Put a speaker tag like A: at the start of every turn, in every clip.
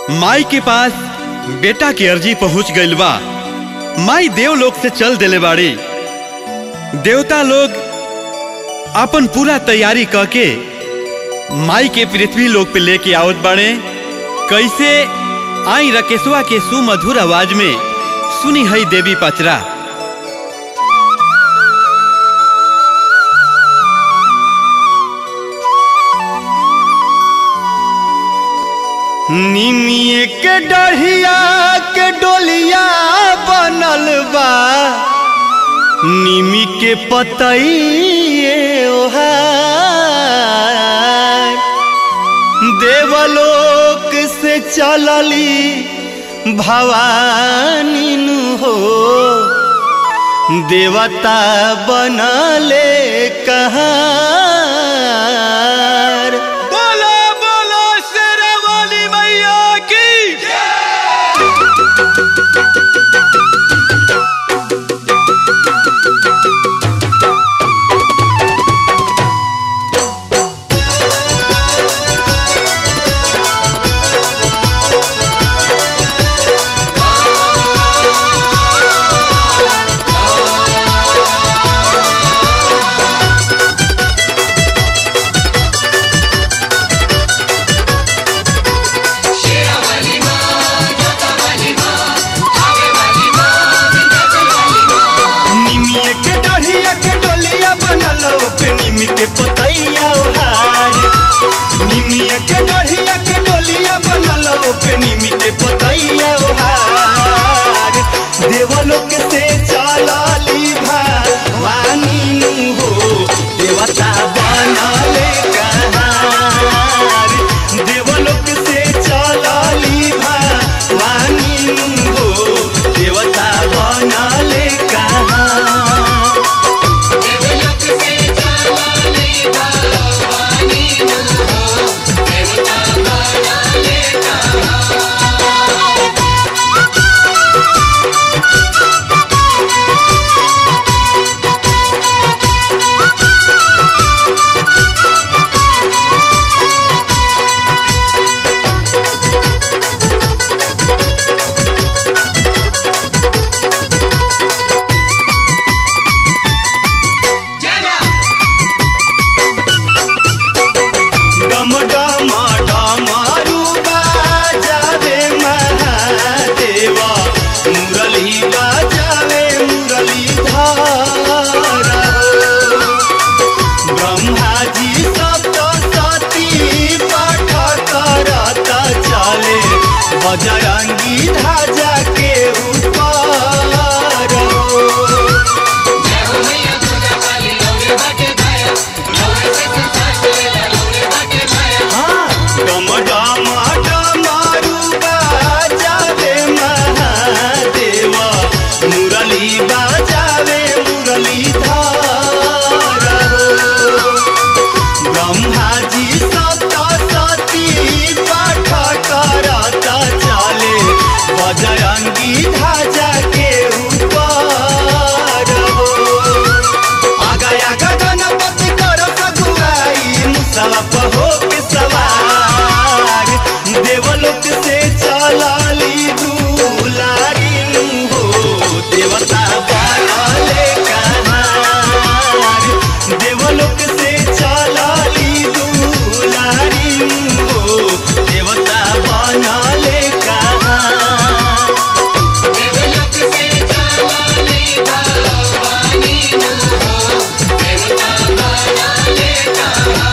A: माई के पास बेटा की अर्जी पहुंच गइल बा। माई देवलोक से चल देले बाड़ी। देवता लोग अपन पूरा तैयारी करके माई के पृथ्वी लोक पे लेके आवत बाड़े। कैसे आई रकेशवा के सुमधुर आवाज में सुनी हई देवी पचरा। निमिये के डढ़िया के डोलिया बनल बा, निमी के पतइए ओहार। देवलोक से चलली भवानी नु हो, देवता बनले कहाँ। देवलोक से चलली भवानी नु हो, देवता बनले कहाँ। देवलोक से चलली भवानी नु हो, देवता बनले कहाँ। देवलोक से चलली भवानी नु हो, देवता बनले कहाँ। बजरंगी ध्वजा के ऊपर डम डम डमरू बजावे महादेव, मुरली बजावे मुरलीधर। ब्रह्मा जी सप्तशती पाठ करत चले, बजरंगी ध्वजा के ऊपर आगा आगा गणपति कर सगुआई, मुसवा पर होके सवार। देवलोक से चलली दुलारी नु हो, देवता बनले कहाँ। देवलोक से चलली दुलारी नु हो, देवता बनले कहाँ। देवलोक से चलली भवानी नु हो, देवता बनले कहाँ।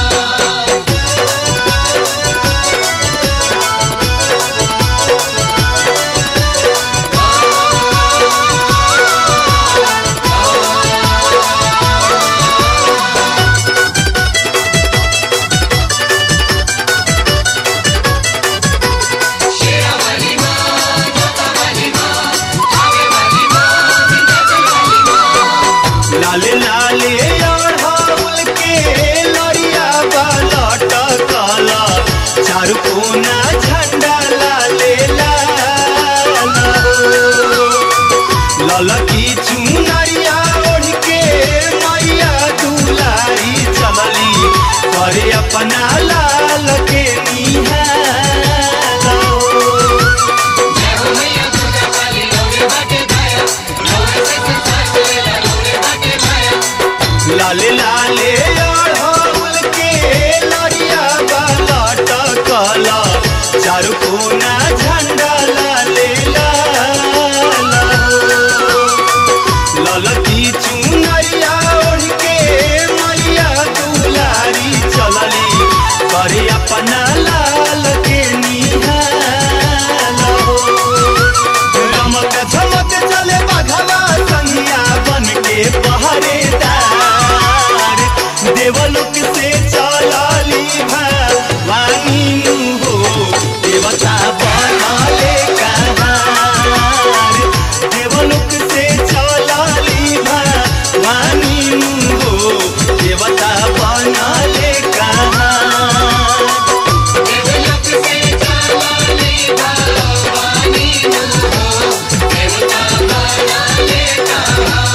A: लाले लाले अड़हुल के लड़िया बालट काला, चारू कोना झंडा लाले लाल। ललकी चुनरिया ओढ़ के मैया दुलारी चलली, करे अपना लाल के निहाल।
B: अपना लाल के निहाल हो। रमक झमक चले बघवा संगिया बन के पहरेदार, देवलोक से चलली भवानी हो, देवता बनले कहार। देवलोक से चलली भवानी हो, देवता बनले कहार।
C: देवलोक से चलली भवानी हो, देवता बनले कहार।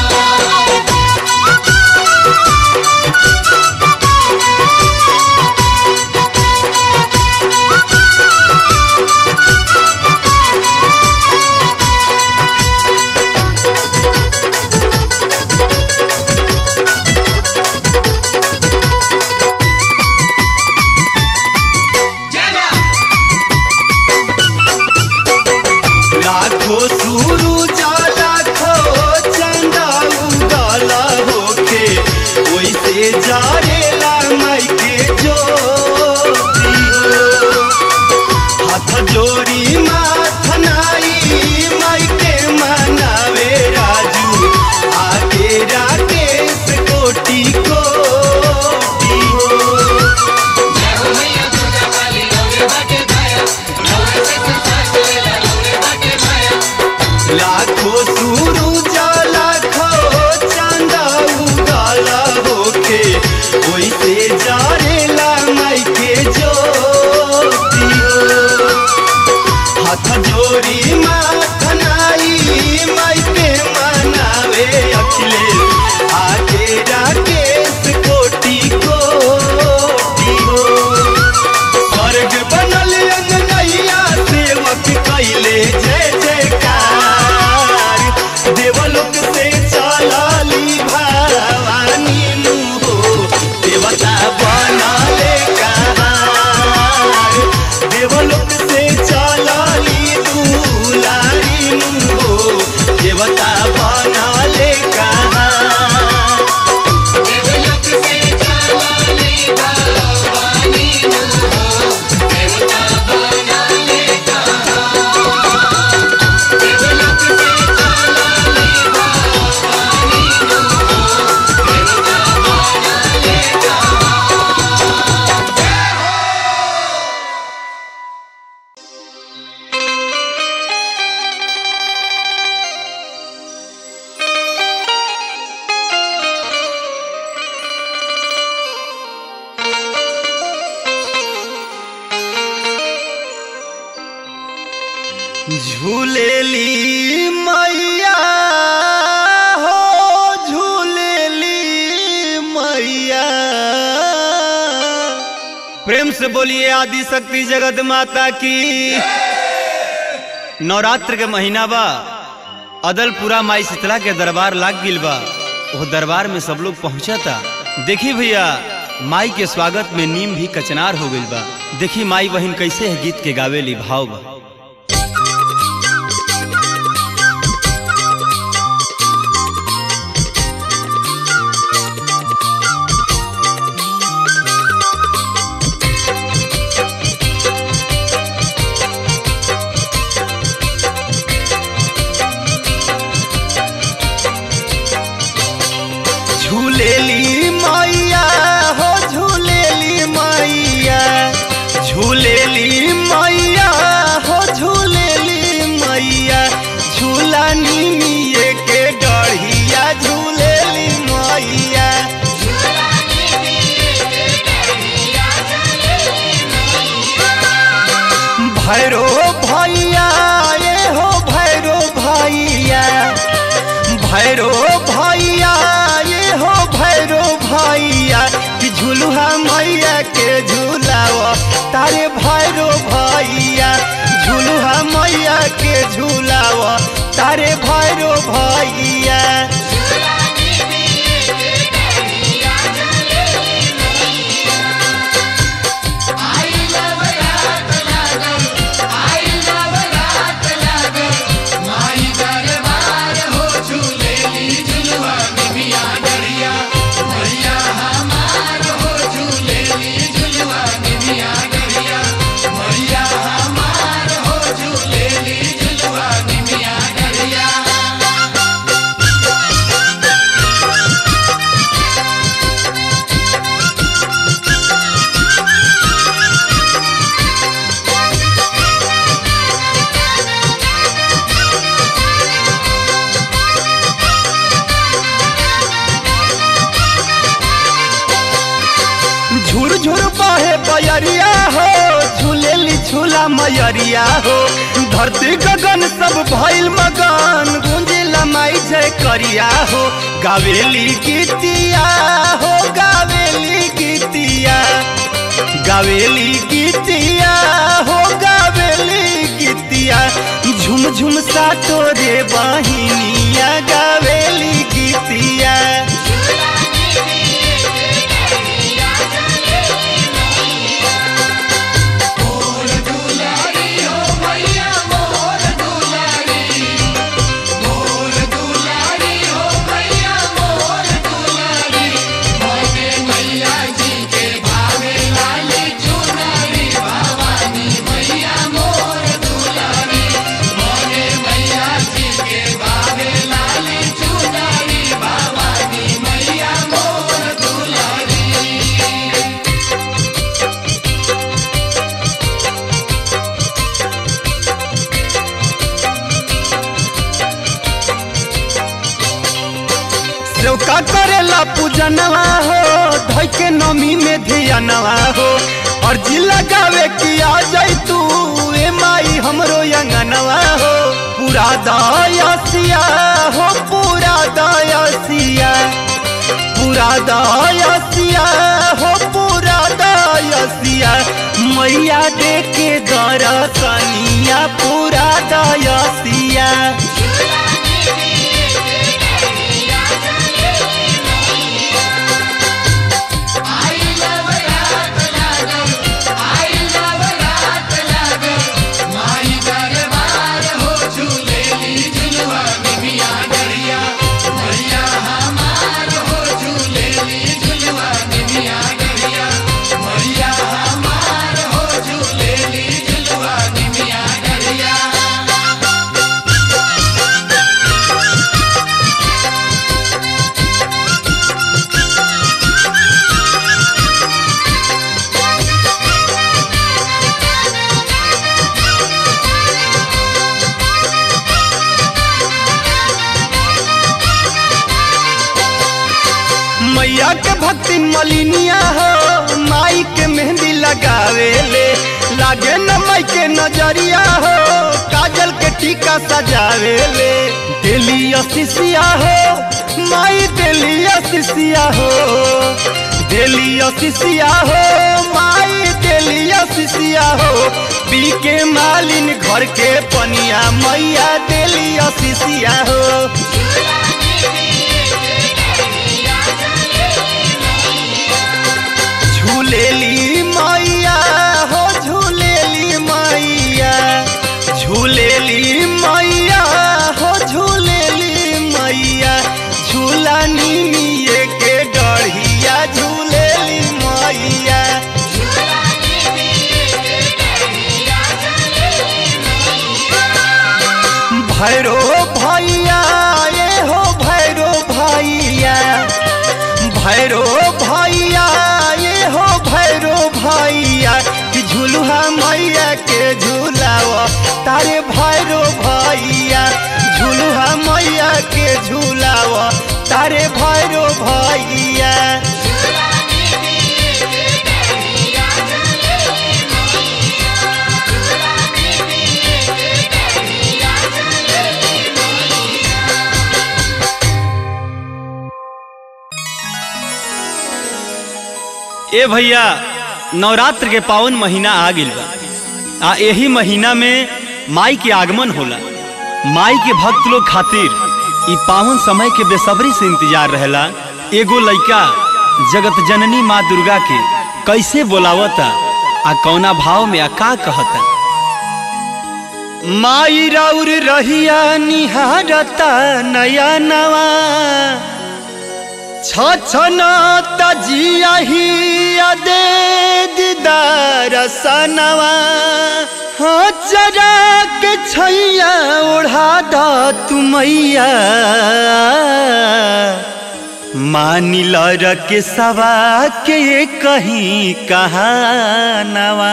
B: लाखो सूरज लाखो चंदा उगल होके, वैसे जारेला माई के ज्योति हो। हाथ जोड़ी माथ नाई माई के मनावे राजू, आगे राकेश कोटि कोटि हो।
C: जय हो मैया दुर्गा काली रौरे बाटे भाया, रौरे से संसार चलेला रौरे बाटे भाया।
B: लाखो सूरज लाखो चंदा उगल होके, वैसे जारेला माई के ज्योति हो। हाथ जोड़ी माथ नाई माई के मनावे अखिलेश, आगे राकेश कोटि कोटि हो। स्वर्ग बनल अंगनैया सेवक कैले जय जयकार, देवलोक से चलली भवानी हो, देवता बनले कहार। देवलोक से चलली दुलारी हो, देवता बनले कहार।
C: देवलोक से चलली भवानी हो, देवता बनले कहार। देवलोक से चलली भवानी हो, देवता बनले कहार।
B: झूलेली मैया हो, झूलेली मैया। प्रेम से बोलिए आदि शक्ति जगत माता की। नवरात्र के महीना बा, अदलपुरा माई शीतला के दरबार लाग गिल बा। वो दरबार में सब लोग पहुंचा था। देखी भैया माई के स्वागत में नीम भी कचनार हो गइल बा। देखी माई बहन कैसे है गीत के गावेली, भाव बा। झूलेली मैया हो, झूलेली मैया, झूलेली मैया हो, झूलेली मैया। झूला नीमिये के डढ़िया, झूलेली मैया। भैरो भैया ये हो, भैरो भैया, भैरो भैया ये हो, भैरो भैया। कि झूलुहा मैया के झूलावा तारे भैरो भैया, झूलुहा मैया के झूलावा तारे भैरो भैया।
C: झुलवा
B: मयरिया हो। धरती गगन सब भइल मगन गुंजिला माई जय करिया हो। गावेली गीतिया हो गावेली गीतिया, गावेली गीतिया हो गावेली गीतिया। झुम झुम सा तोरे बहिनिया गावेली गीतिया। का करेला पूजनवा हो धई के नमी में धियानवा हो। और जी लगावे कि आ जाई तू ए माई हमरो अंगनवा हो। पूरा दयासिया हो पूरा दयासिया, पूरा दयासिया हो पूरा दयासिया। मैया देके दरसनिया पूरा दयासिया। मैया के भक्ति मलिनिया हो माई के मेहंदी लगावे ले। लागे न माई के नजरिया हो काजल के टीका सजावे ले। दिली असिसिया हो माई दिली असिसिया हो, दिली असिसिया हो माई दिली असिसिया हो। पी के मालिन घर के पनिया मैया दिली असिसिया हो। झूलेली मैया हो झूलेली मैया, झूलेली मैया हो झूलेली मैया। झूला निमिये के डढ़िया झूलेली मैया। भैरो भैया ये हो भैरो भैया, भैरो भैया ये हो भैरो भैया। कि झूलुहा मैया के झूलावा तारे भैरो भैया। झूलुहा मैया के झूलावा तारे भैरो भैया। ए भैया नवरात्र के पावन महीना आ गइल बा। यही महीना में माई के आगमन होला। माई के भक्त लोग खातिर ई पावन समय के बेसब्री से इंतजार रहेला। एगो लइका जगत जननी माँ दुर्गा के कैसे बोलावता आ कौना भाव में आ का कहता। माई राउर रहिया निहारता नया नवा, छछना तजिया ही दे दीदार सनवा। हाँ जरा के छैया ओढ़ा दा तुमैया, मानिल के सवा के कहीं कहानवा।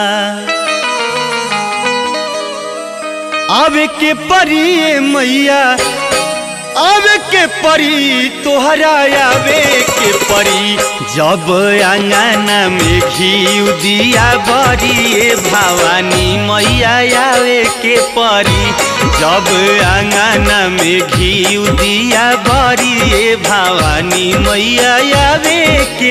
B: आवे के परिए मैया आवे के परी तोहरा आवे के परी जब आंगना में घी दिया बरी भवानी मैया आवे के परी जब आंगना में घी दिया बरी भवानी मैया आवे के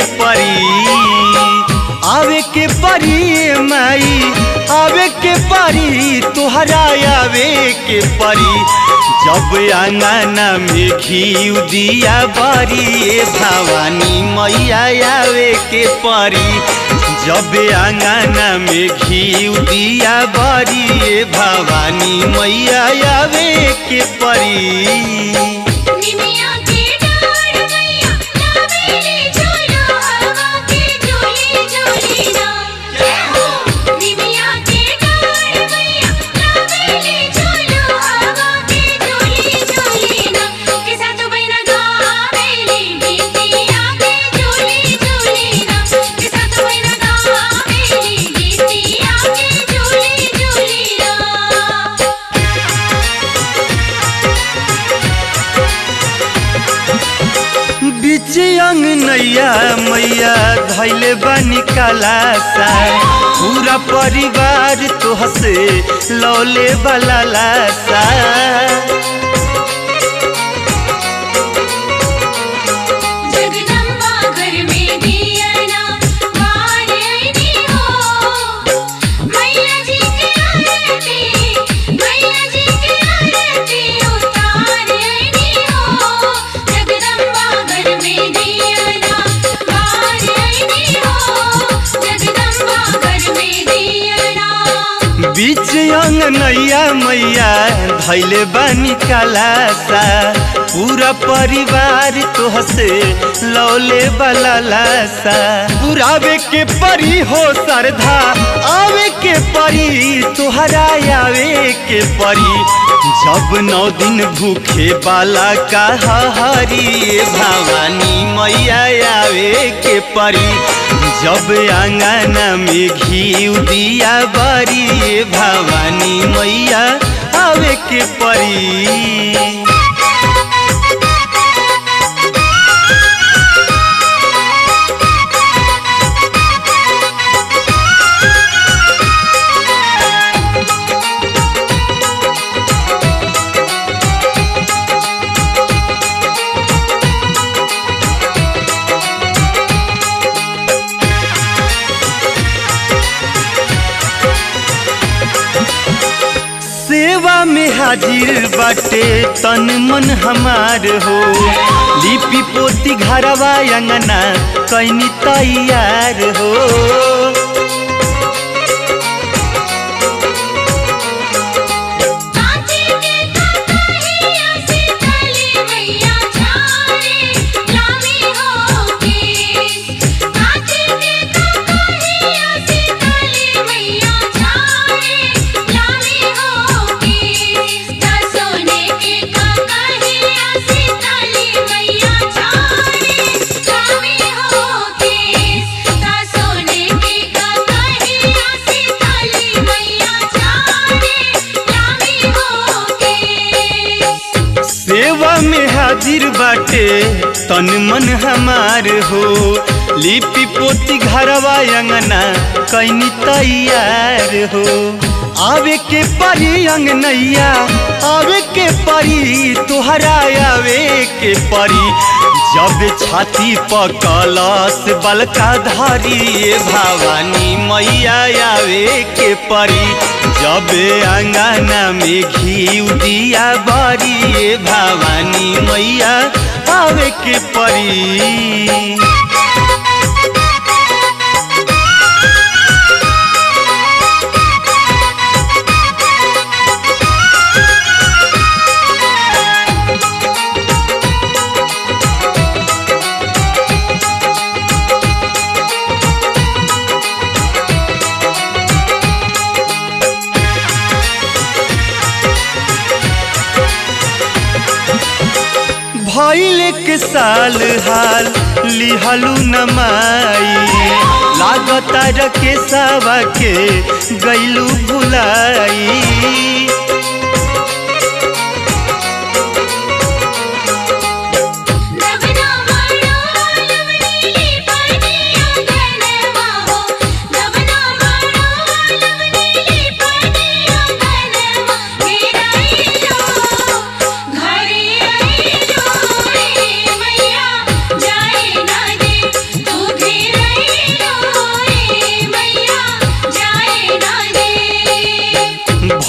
B: परी माई आवे के परी तोहरा आवे के परी जब आंगना में घी दिया बरी भवानी मैया आवे के परी जब आंगना में घी दिया बरी भवानी मैया आवे के परी अंग नैया मैया धैले बनी कलासा पूरा परिवार तोहसे लौले वाला लासा बीच अंग नैया मैया धैले बनी कलासा पूरा परिवार तोहसे लौले वाला लासा पुरावे के परी हो श्रद्धा आवे के परी तोहरा आवे के परी जब 9 दिन भूखे बाला का हरी भवानी मैया आवे के परी जब आंगना में घी दिया बरी भवानी मैया आवे के परी सेवा में हाजिर बाटे तन मन हमार हो लिपि पोती घरवा अंगना कैनी तैयार हो हाजिर बाटे तन मन हमार हो लिपि पोती घरवा अंगना कैनी तैयार हो आवे के परी अंग नैया आवे के परी तोहरा आवे के परी जब छाती पर कलश बलका धारी भवानी मैया आवे के परी जब आंगना में घी दिया बरी भवानी मैया आवे के परी भइल के साल हाल लिहलू नमाई लागता रके सावा के गैलू भुलाई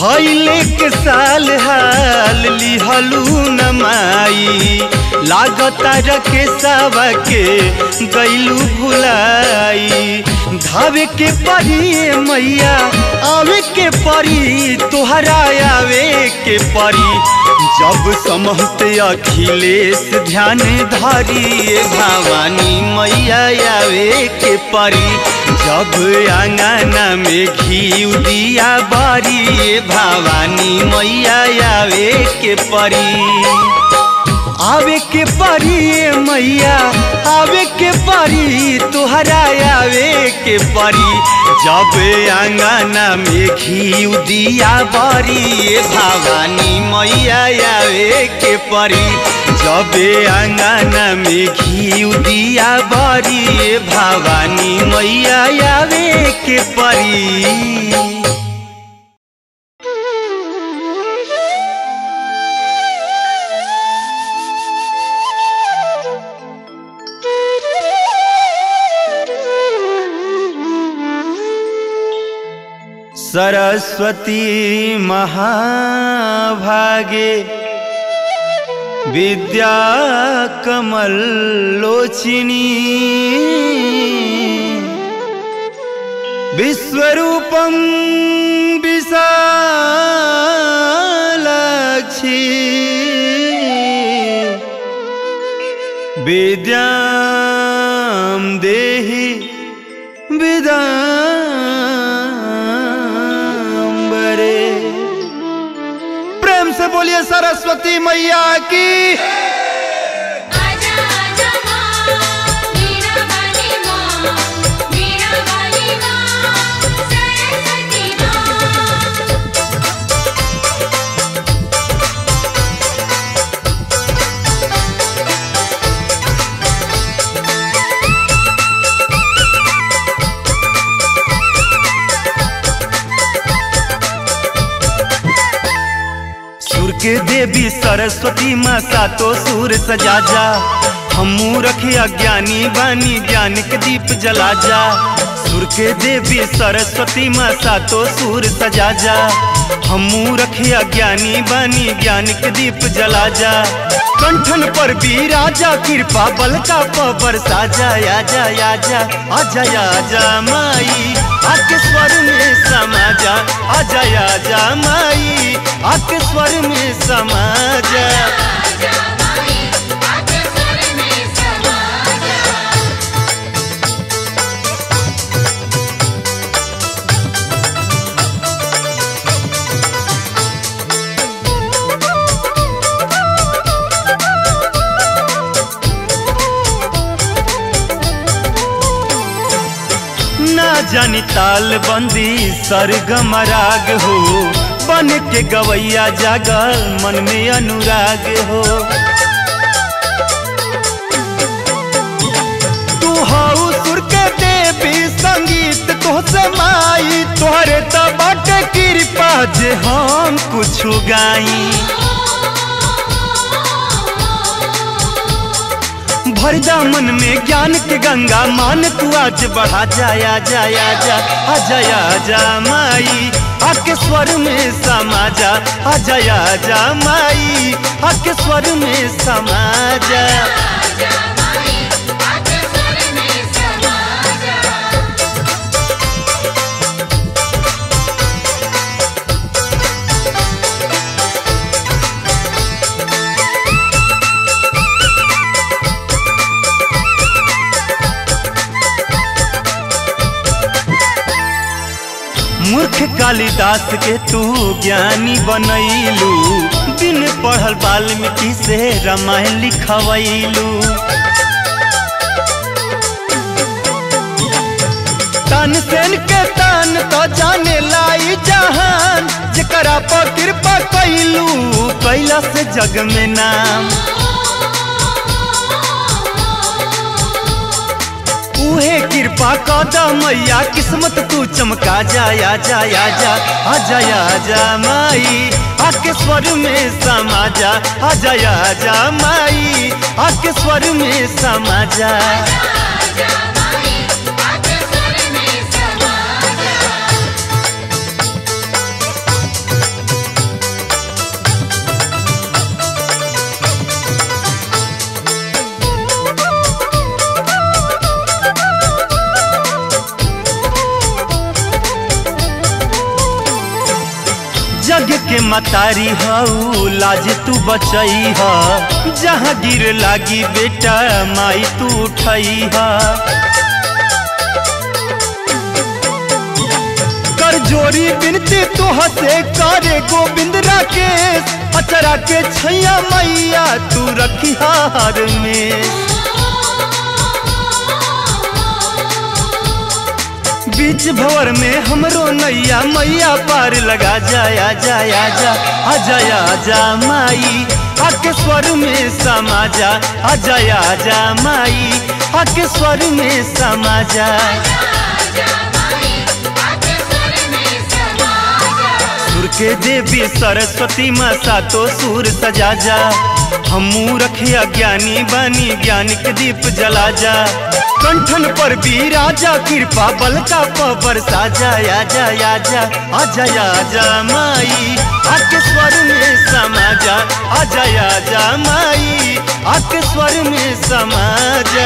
B: भैले के साल हाल लिहलू न माई लागता रखे सावा के गैलू भुलाई धावे के परी मैया आवे के परी तोहरा आवे के परी जब समहत अखिलेश ध्यान धरी भवानी मैया आवे के परी जब आंगना में घी दिया बारी भवानी मैया आवे के परी आवे के परी मैया आवे के परी तोहरा आवे के परी जब आंगना में घी दिया बारी भवानी मैया आवे के परी जब आंगना में घी दिया बारी भवानी मैया आवे के परी। सरस्वती महाभागे विद्या कमल लोचिनी विश्वरूपं विशालाक्षी विद्यां देहि विदाम्बरे। प्रेम से बोलिए सरस्वती मैया की। के देवी सरस्वती माँ सातो सूर सजा जा हमू रखे अज्ञानी बानी ज्ञान के दीप जला जा। सुर के देवी सरस्वती माँ सातो सूर सजा जा हमू रखे अज्ञानी बानी ज्ञान के दीप जला जा। कंठन पर भी राजा कृपा बल का पवर साजा आजा आजा आजा आजा माई आके स्वर में समा जा आजा आजा माई आके स्वर में समा जा। ना जानी ताल बंदी सरगम राग हो बन के गवैया जागल मन में अनुराग हो। तू हाउ सुर के देवी संगीत तो से माई तोहरे तो बाटे कृपा जे हम कुछ गाई। भर दामन में ज्ञान के गंगा मान तू आज बढ़ा जाया जाया जा आजा आजा माई आके स्वर में समा जा आजा आजा माई आके स्वर में समा जा। मूर्ख कालिदास के तू ज्ञानी बनैलू बिन पढ़ल वाल्मीकि से रामायण लिखवैलू। तानसेन के तान तो जाने लाई जहान जकरा पर कृपा कैलू कैला से जग में नाम। उहे कृपा कदा मैया किस्मत तू चमका जाया जाया जा आजा आजा माई आके स्वर में समा जा आजा आजा माई आके स्वर में समा जा। जग के मतारी हऊ लाज तू बचई हा, जहाँ गिर लागी बेटा माई तू उठई हा। कर जोरी बिनती तोह से करे गोविंद राकेश, अचरा के छैया मैया तू रखी हार में। बीच भंवर में हमरो नैया मैया पार लगा जाया जाया जा, आ जाया जा माई आके स्वर में समा जा, आ जाया जा माई आके स्वर में समा जा। सुर के देवी सरस्वती माँ सातो सुर सजा जा, हमू रखिया ज्ञानी बनी ज्ञान के दीप जला जा। कंठन पर भी राजा कृपा बल का पवर साजा, या जा या जा आ जाया जा माई आके स्वर में समा जा, आ जाया जा माई आके स्वर में समा जा।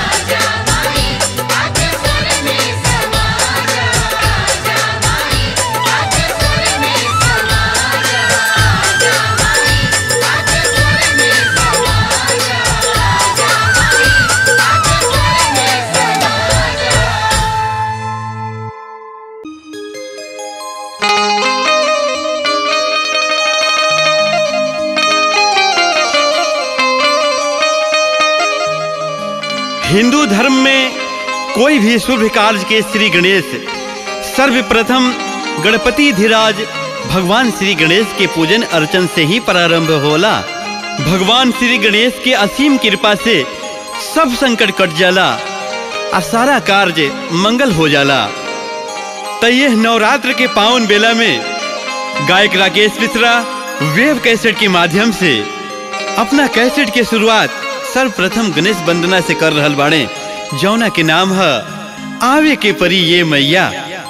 A: हिंदू धर्म में कोई भी शुभ कार्य के श्री गणेश सर्वप्रथम गणपति धीराज भगवान श्री गणेश के पूजन अर्चन से ही प्रारंभ होला। भगवान श्री गणेश के असीम कृपा से सब संकट कट जाला और सारा कार्य मंगल हो जाला। तो यह नवरात्र के पावन बेला में गायक राकेश मिश्रा वेब कैसेट के माध्यम से अपना कैसेट के शुरुआत सर्वप्रथम गणेश वंदना से कर रहल बाड़े, जौना के नाम है आवे के परी ये मैया।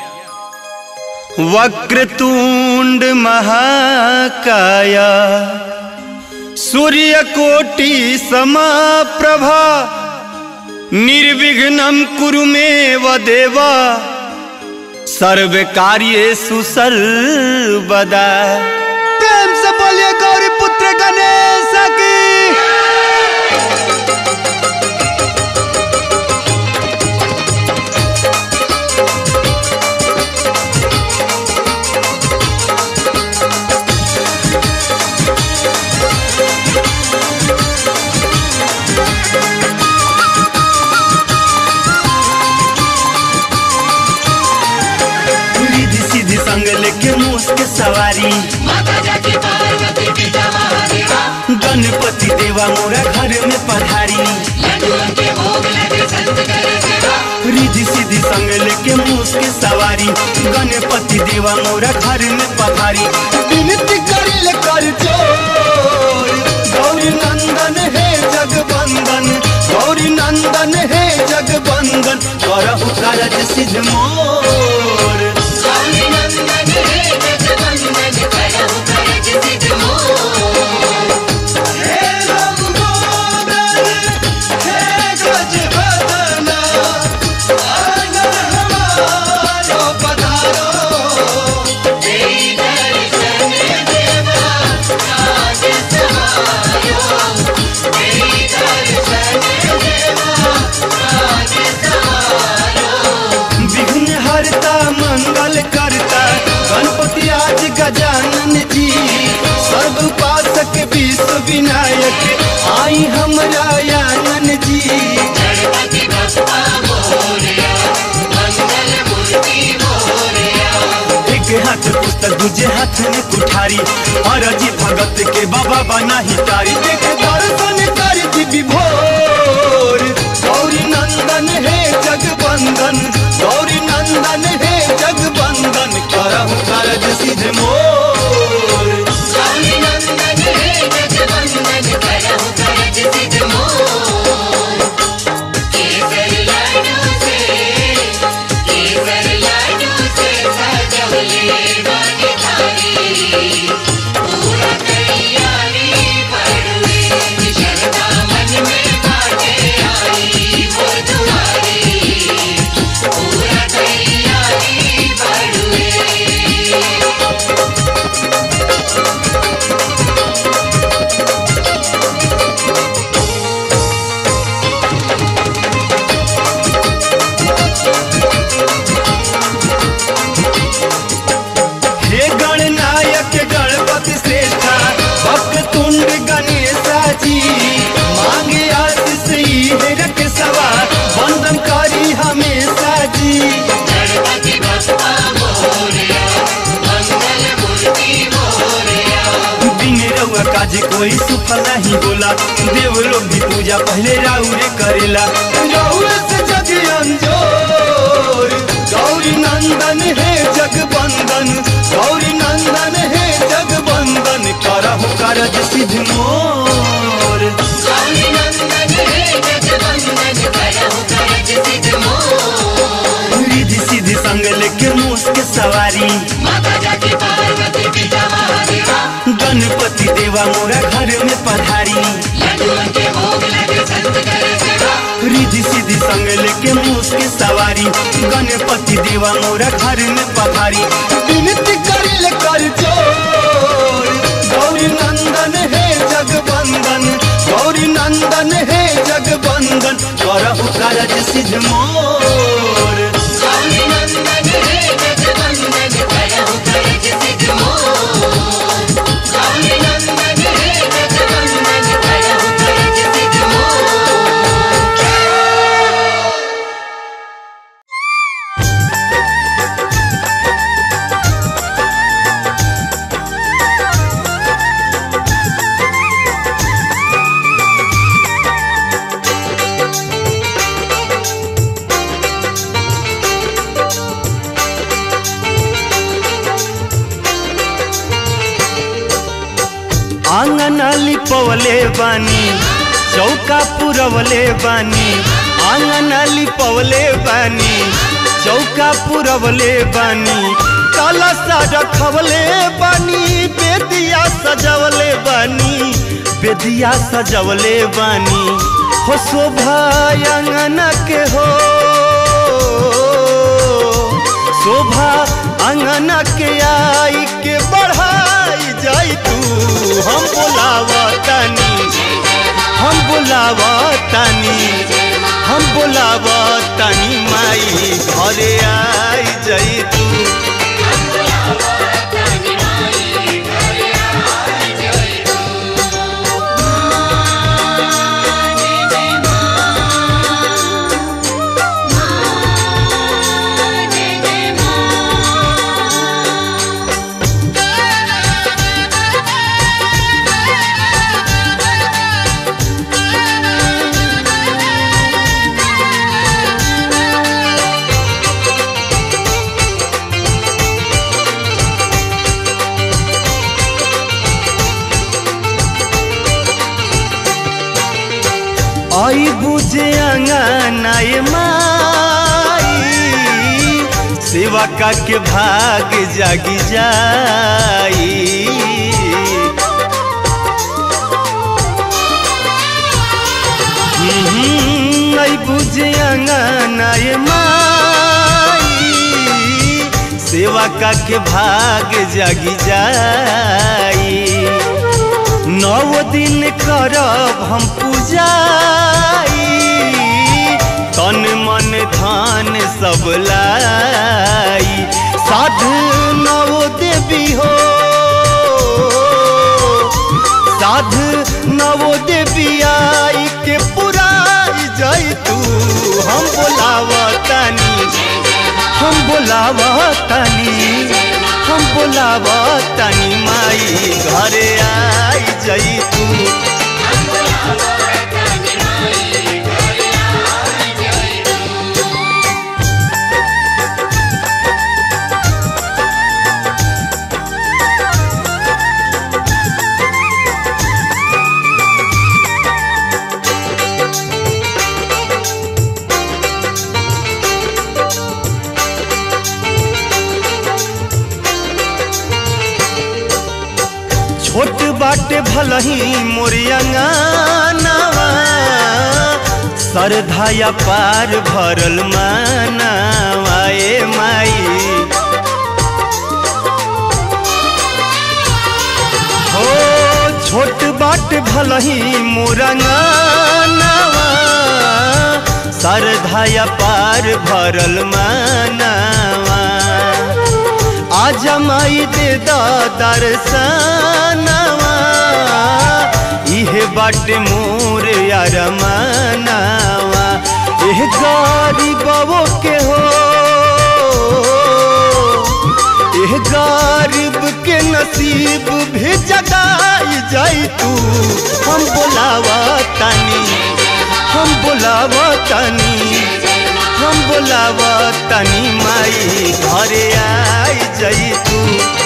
B: वक्रतुंड महाकाया सूर्यकोटि समाप्रभा, निर्विघ्नं कुरु मे देवा, सर्व कार्येषु सर्वदा। प्रेम से बोलिए गौरी पुत्र गणेश की। संग लेके मूस के सवारी,
C: माता जाके पार्वती पिता महादेवा,
B: गणपति देवा मोरा घर में पधारी।
C: लड्डुओं के भोग लगे संत करे सेवा,
B: रिद्धि सिद्धि संग लेके मूस के सवारी, गणपति देवा मोरा घर में पधारी। विनती करिल कर जोर, गौरी नंदन है जगवंदन, गौरी नंदन है जगवंदन, करहु कारज सिद्ध मोर।
C: गौरी नंदन हे जगवंदन, करहु कारज सिद्ध मोर।
B: हे लंबोदर हे गजवदना, आंगन हमारो पधारो।
C: तेरी दर्शन देवा राज समायो, तेरी दर्शन देवा राज समायो।
B: विघ्न हरता मंगल करता गणपति आज गजानन जी, सर्व उपासक विश्व विनायक आई हमरा आनन जी।
C: गणपति बप्पा मोरया, मंगल मूर्ति मोरया।
B: एक हाथ पुस्तक दूजे हाथ में कुठारी, अरजी भगत के बाबा बना ही तारी। देख दर्शन कर दिव्य भोर, गौरी नंदन है जगवंदन, गौरी नंदन है जगवंदन, करहु कारज सिद्ध मोर।
C: गौरी नंदन हे जगवंदन, करहु कारज सिद्ध मोर। केसर लाडू से सजवले बागे थारी, पूरा तैयारी पड़ुए, शरदा मन में बाटे आई मोर दुआरी, पूरा तैयारी पड़ुए।
B: काज कोई सुफल नहीं बोला, देव लोग भी पूजा पहले राउरे करेला। राउरे से जग अंजोर, गौरी नंदन है जगबंदन, गौरी नंदन है जगबंदन, करहु कारज सिद्ध मोर।
C: गौरी नंदन है जगबंदन, करहु कारज सिद्ध मोर।
B: रिद्धि सिद्धि संग लेके मूस के सवारी,
C: माता जाके पार्वती पिता महादेवा,
B: गणपति देवा मोरा घर में पधारी।
C: लड्डुओं के भोग लगे संत करे सेवा,
B: रिद्धि सिद्धि संग लेके मूस के सवारी, गणपति देवा मोरा घर में पधारी। विनती करिल कर जोर, गौरी नंदन है जगबंदन, गौरी नंदन है जगबंदन, करहु कारज सिद्ध मोर।
C: गौरी नंदन है जगबंदन, करहु कारज सिद्ध मोर। गौरी नंदन है जगबंदन, करहु कारज सिद्ध मोर।
B: आंगन लिपवले बानी, चौका पुरवले बानी, आंगन लिपवले बानी, चौका पुरवले बानी, कलशा रखवले बानी, बेदिया सजवले बानी, बेदिया सजवले बानी। हो शोभा आंगन के हो, शोभा आंगन के आई के बढ़ाई जाई तू। हम बोलावतानी, हम बोलावतानी, हम बोलावतानी, माई घरे आई जाई तू। आई बुझे अंगनाए माई, सेवा का के भाग जागी जाई। आई बुझे अंगनाए माई, सेवा का के भाग जागी जाई। 9 दिन करब हम पूजाई, तन मन धन सब लाई। साधु 9 देवी हो, साधु 9 देवी आई के पुराई जाई तू। हम बोलावतानी, हम बोलावतानी, हम बोलावतानी, माई घरे आई जाई तू। छोट बाटे भलही मोरियंगानावा, सरधाया पार भरल मानावा। ए माई हो, छोट बाटे भलही मोरंगानावा, सरधाया पार भरल मानावा। आजा माई दे दर्शनवा, इहे बाटे मोर यार मनावा। एह गरीबों के हो, एह गरीब के न
D: नसीब भी जगाई जाई तू। हम बोलावा तानी, हम बोलावा तानी, हम बोलावा तानी माई घरे आई जाई तू।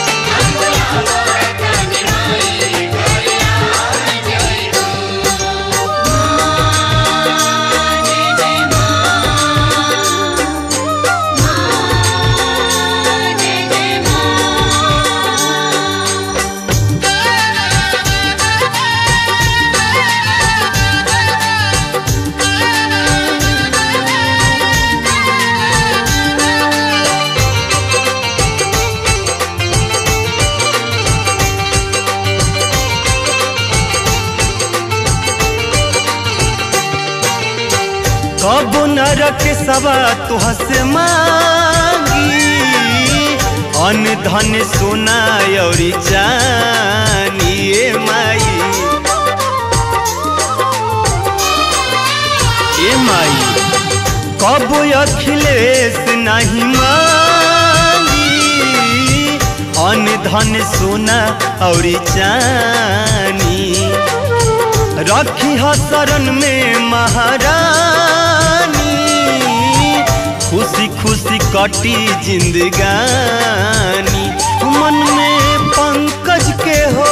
D: कबो नरक सवा तुहसे मांगी, अन्न धन सोना और चानी ए माई। ए माई कबो अखिलेश नहीं मांगी, अन्न धन सोना और चानी। रखी ह शरण में महारानी, खुशी खुशी कटी जिंदगानी। मन में पंकज के हो,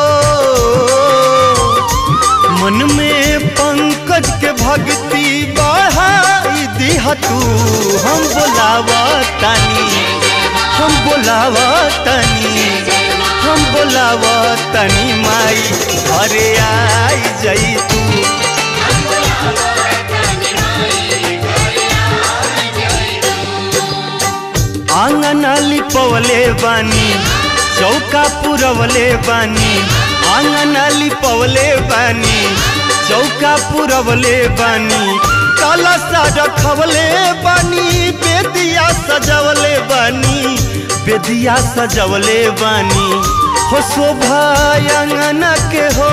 D: मन में पंकज के भक्ति बढ़ाई दिह तू। हम बोलावा तानी, हम बोलावा तानी, हम बोलावा तानी माई घरे आई जाई तू। आंगन लिपवले बानी, चौका पुरवले बानी, आंगन लिपवले बानी, चौका पुरवले बानी। कलशा रखवले बानी, बेदिया सजवले बानी, बेदिया सजवले बानी। हो शोभा आंगन के हो,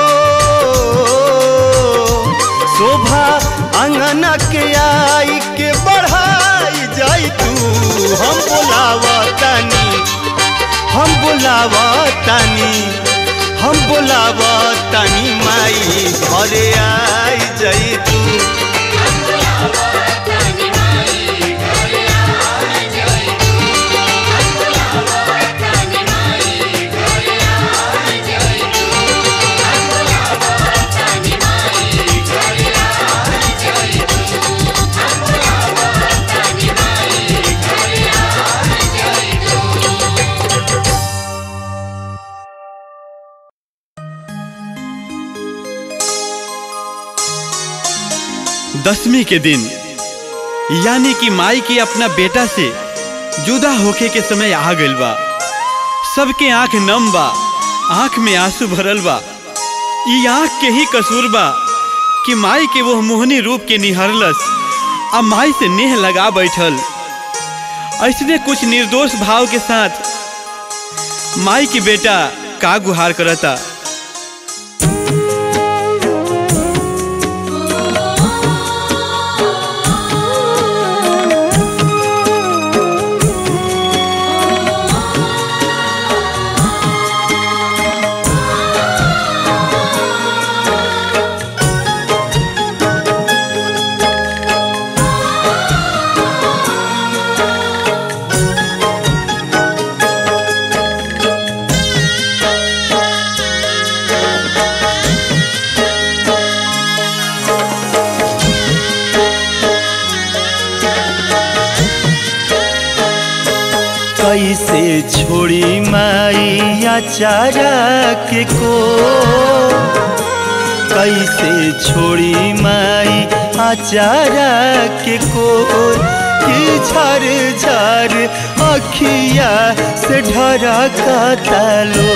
D: शोभा आंगन के आई के बढ़ाई जाई तू। हम बोलावा तानी, हम बोलावा तानी, हम बोलावा तानी माई घरे आई जाई तू।
A: दसवीं के दिन यानी कि माई के अपना बेटा से जुदा होके के समय आ गइल बा। सबके आंख नम बा, आंख में आंसू भरल बा। ई आंख के ही कसूर बा कि माई के वो मोहनी रूप के निहरलस आ माई से नेह लगा बैठल। ऐसने कुछ निर्दोष भाव के साथ माई के बेटा का गुहार करता।
D: कैसे छोड़ी माई आचारा के को, कैसे छोड़ी माई आचारा के को। कि झर झर अखिया से ढरा का तालो,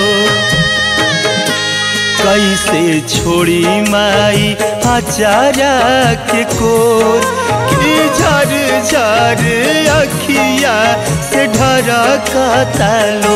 D: कैसे छोड़ी माई आचारा के कोर। कि झर झर अखिया से ढरा का तालो।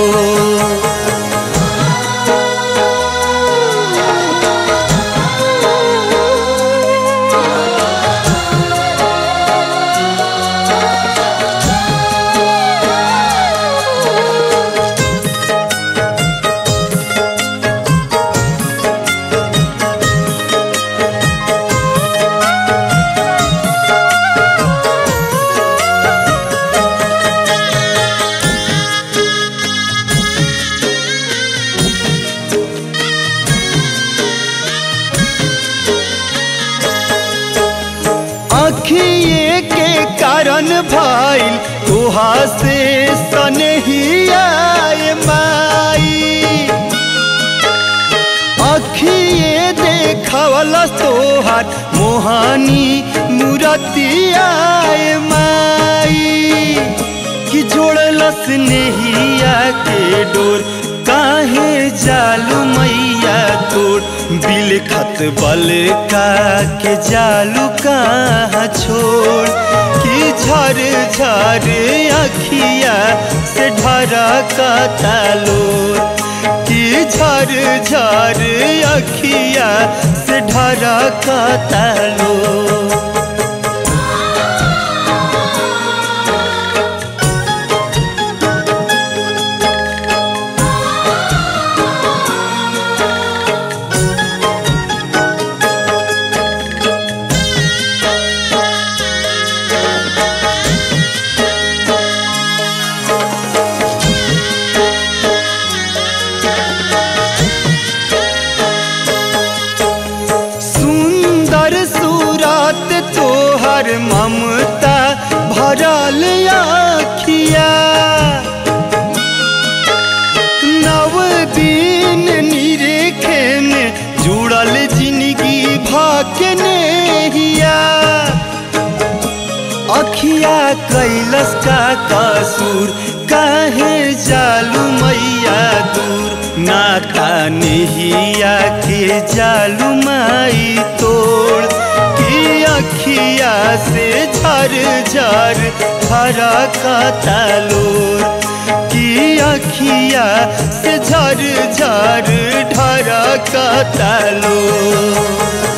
D: भइल तोहा से सनहिया माई। अखिए देखवलस तोहार मोहानी मूरतिया माई। कि जोड़लस नेहिया के डोर काहे जालू मैया तोड़। बिलखत बल का के जालू कहाँ छोड़। कि झर झर अखिया से ढरा का तालोर। कि झर झर अखिया से ढरा का तालोर। ममता भरल आखिया नव दिन निरेखे में जुड़ल जिंदगी भाकने हिया। अखिया कैलस का कसूर काहे जालू मैया दूर। नाता नेहिया के जालू माई तोड़। अखिया से झर झर धरा का तालोर। कि अखिया से झर झर धरा का तालोर।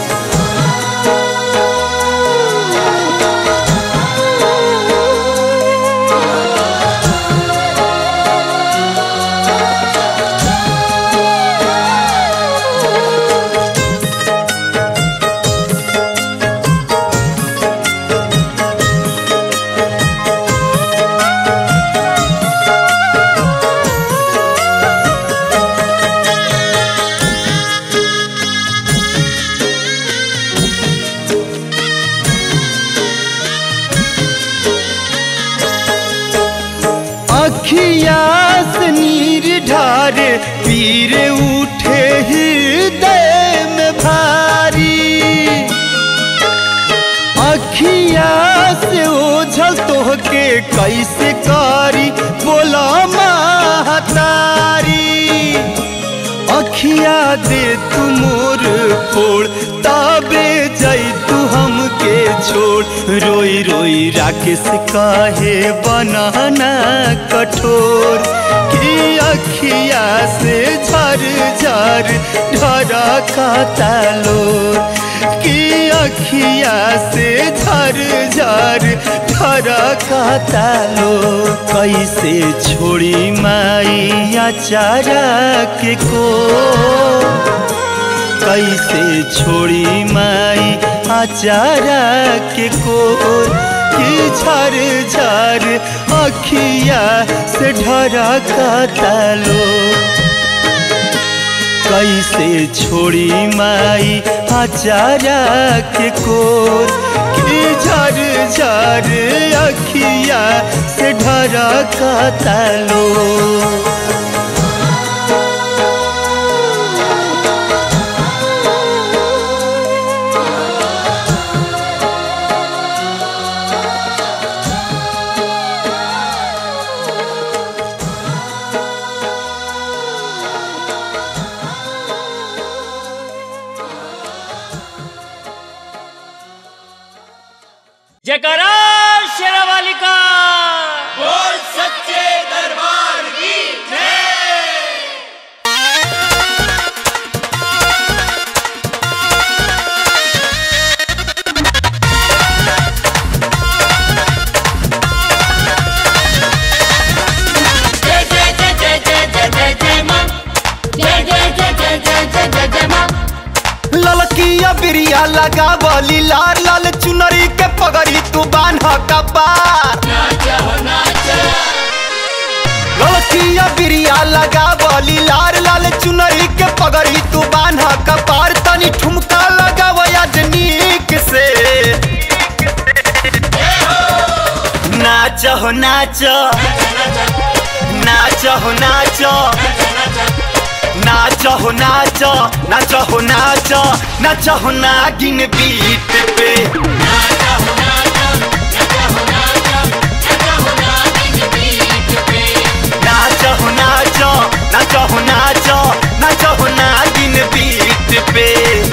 D: अखिया से नीर ढारे पीर उठे हृदय में भारी। अखिया से ओझल तोहके कैसे कारी बोला महतारी। अखिया दे तू मोर फोड़ तबे जई तू हमके छोड़। रोई रोई राकेश काहे बनाना कठोर। कि अखिया से झर झर ढरा का तालोर। कि अखिया से झर झर ढरा का तालोर। कैसे छोड़ी माई आचारा के को। कैसे छोड़ी माई आचारा के कोर। कि झर झर अखिया से ढरा का तालोर। कैसे छोड़ी माई आचारा के कोर। कि झर झर अखिया से ढरा का तालोर।
E: जयकारा शेरावाली का
C: बोल सच्चे दरबार की जय।
F: जय जय जय जय जय जय जय जय मां। जय जय जय जय जय जय जय जय मां।
D: ललकिया बिरिया लगा बोली लाल लाल चुनरी के पगड़ी तू बान्हा कपार। ललकिया बिरिया लगा बोली लाल लाल चुनरी के पगड़ी तू बान्हा कपार। तनी ठुमका लगा वजनीक से नाच हो नाच नाच हो नाच नाच हो नाच नाच हो नाच नाच हो नागिन बीट पे नाच हो नाच नाच हो नाच नाच हो नागिन बीट पे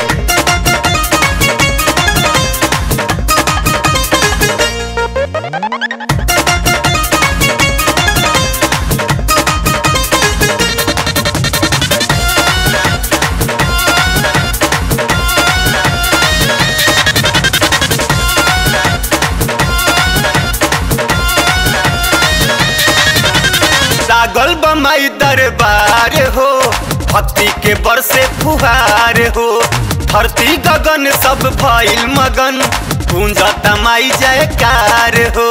D: लागल बमाई दरबार हो भक्ति के बरसे फुहार हो धरती गगन सब भइल मगन गूंजता माई जयकार हो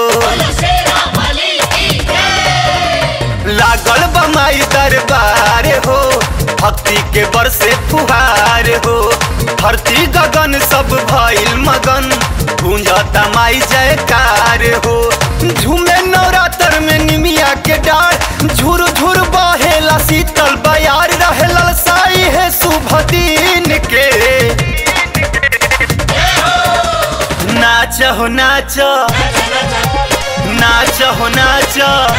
D: लागल बमाई दरबार हो भक्ति के बरसे फुहार हो धरती गगन सब भइल मगन गूंजता माई जयकार हो झूमे नवरात्र में निमिया के डार झुर झुर बहेला शीतल बयार रहे ललसाई है शुभ दिन के नाच हो नाच नाच हो नाच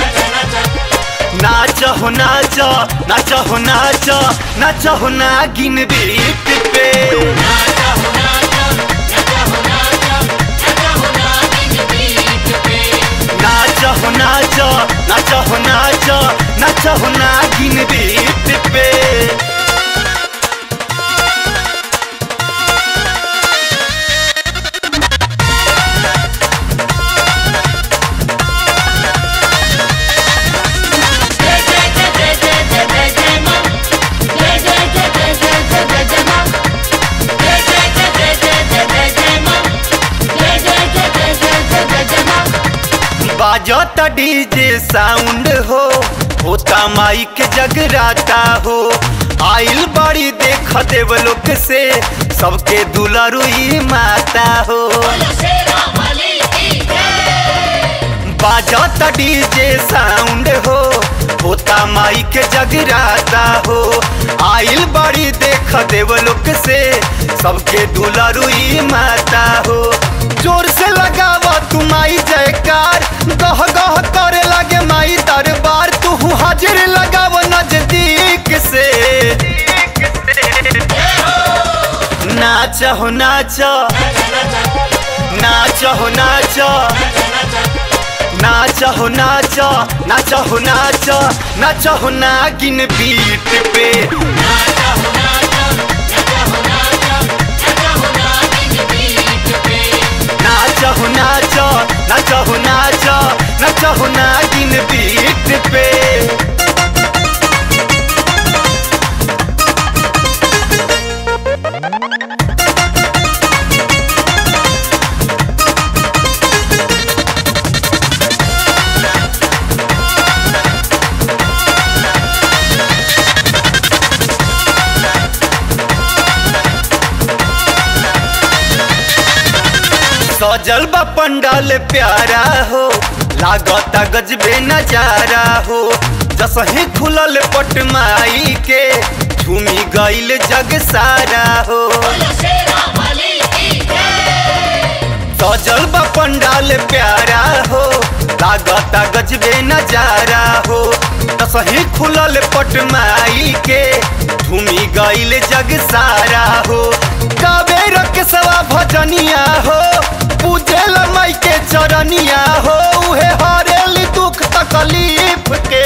D: नाच हो नाच नाच हो नाच नाच हो नागिन बीट पे नाच हो नाच नाच हो नाच नाच हो नागिन बीट पे बाजता डीजे साउंड हो होता माइक जगराता हो आइल बड़ी देख देवलोक से सबके दुलारुई माता हो बाजता डीजे साउंड हो होता माइक जगराता हो आइल बड़ी देख देवलोक से सबके दुलारुई माता हो जोर से लगावा तू माई जयकार गह गह करे लगे माई दरबार तू हाजिर लगाव नजदीक से नाच हो नाच नाच हो नाच नाच हो नाच नाच हो नाच नाच हो नागिन बीट पे नाच हो नाच नाच हो नाच नाच हो नागिन बीट पे सजल बा पंडाल प्यारा हो लागता गजबे नजारा हो जसही खुलल पट माई के झूमी गईल जग सारा हो सजल बा पंडाल प्यारा हो लागता गजबे नजारा हो जसही खुलल पट माई के झूमी गईल जग सारा हो गावे रकेशवा भजनिया हो पूजेल माई के चरनिया हो उहे हरेल दुख तकलीफ के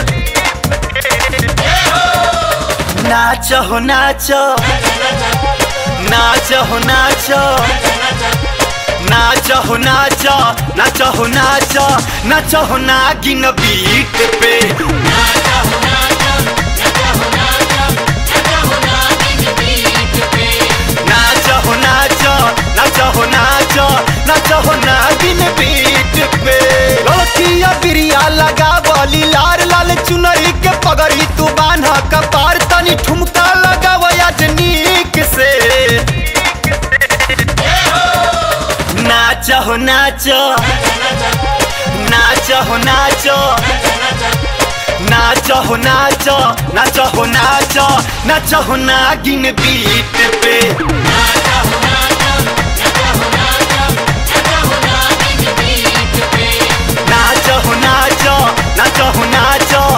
D: नाच हो नाच नाच हो नाच नाच हो नाच नाच हो नाच नाच हो नागिन बीट पे नाच हो नाच नाच हो नाच नाच हो नागिन बीट पे लड़किया बिरिया लगा बोली लाल लाल चुनरी के पगड़ी तू बांधा कपार तनी ठुमका लगा वजनीक से नाच हो नाच नाच नाचो हो नाचो नाचो हो नाचो नाचो हो नाचो नाचो हो नागिन बीट पे नाचो हो नाचो नाचो हो नाचो